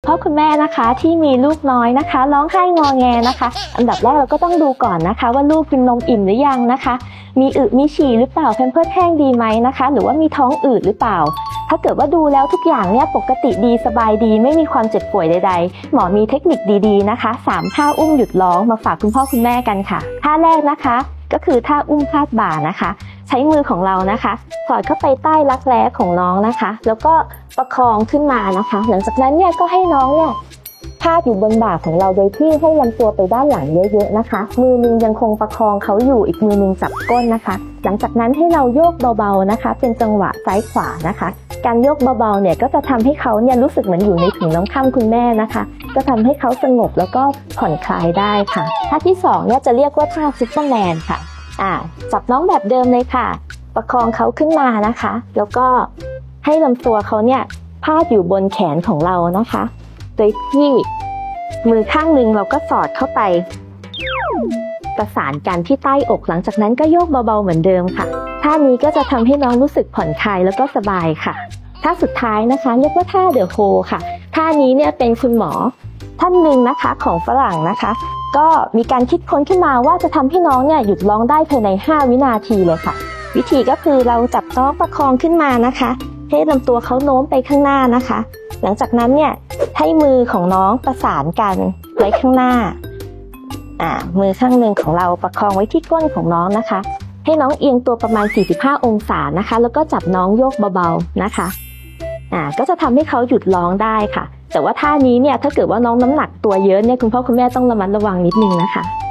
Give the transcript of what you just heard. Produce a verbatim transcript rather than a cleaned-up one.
พ่อคุณแม่นะคะที่มีลูกน้อยนะคะร้องไห้งอแงนะคะอันดับแรกเราก็ต้องดูก่อนนะคะว่าลูกกินนมอิ่มหรือยังนะคะมีอึมีฉี่หรือเปล่าแพมเพิร์สแห้งดีไหมนะคะหรือว่ามีท้องอืดหรือเปล่าถ้าเกิดว่าดูแล้วทุกอย่างเนี่ยปกติดีสบายดีไม่มีความเจ็บป่วยใดๆหมอมีเทคนิคดีๆนะคะสามท่าอุ้มหยุดร้องมาฝากคุณพ่อคุณแม่กันค่ะท่าแรกนะคะก็คือท่าอุ้มพาดบ่านะคะใช้มือของเรานะคะสอดเข้าไปใต้รักแร้ของน้องนะคะแล้วก็ประคองขึ้นมานะคะหลังจากนั้นเนี่ยก็ให้น้องเนี่ยพาดอยู่บนบ่าของเราโดยที่ให้ลำตัวไปด้านหลังเยอะๆนะคะมือนึงยังคงประคองเขาอยู่อีกมือนึงจับก้นนะคะหลังจากนั้นให้เราโยกเบาๆนะคะเป็นจังหวะซ้ายขวานะคะการโยกเบาๆเนี่ยก็จะทำให้เขาเนี่ยรู้สึกเหมือนอยู่ในถุงน้ำค่ำคุณแม่นะคะก็ทำให้เขาสงบแล้วก็ผ่อนคลายได้ค่ะท่าที่สองเนี่ยจะเรียกว่าท่าซุปเปอร์แมนค่ะอ่าจับน้องแบบเดิมเลยค่ะประคองเขาขึ้นมานะคะแล้วก็ให้ลำตัวเขาเนี่ยพาดอยู่บนแขนของเรานะคะโดยที่มือข้างหนึ่งเราก็สอดเข้าไปประสานกันที่ใต้อกหลังจากนั้นก็โยกเบาๆเหมือนเดิมค่ะท่านี้ก็จะทำให้น้องรู้สึกผ่อนคลายแล้วก็สบายค่ะท่าสุดท้ายนะคะเรียกว่าท่าเดอะโฮค่ะท่านี้เนี่ยเป็นคุณหมอท่านหนึ่งนะคะของฝรั่งนะคะก็มีการคิดค้นขึ้นมาว่าจะทำให้น้องเนี่ยหยุดร้องได้ภายในห้าวินาทีเลยค่ะวิธีก็คือเราจับน้องประคองขึ้นมานะคะให้ลำตัวเขาโน้มไปข้างหน้านะคะหลังจากนั้นเนี่ยให้มือของน้องประสานกันไว้ข้างหน้าอ่ามือข้างหนึ่งของเราประคองไว้ที่ก้นของน้องนะคะให้น้องเอียงตัวประมาณสี่สิบห้าองศานะคะแล้วก็จับน้องโยกเบาๆนะคะอ่าก็จะทำให้เขาหยุดร้องได้ค่ะแต่ว่าท่านี้เนี่ยถ้าเกิดว่าน้องน้ำหนักตัวเยอะเนี่ยคุณพ่อคุณแม่ต้องระมัดระวังนิดนึงนะคะ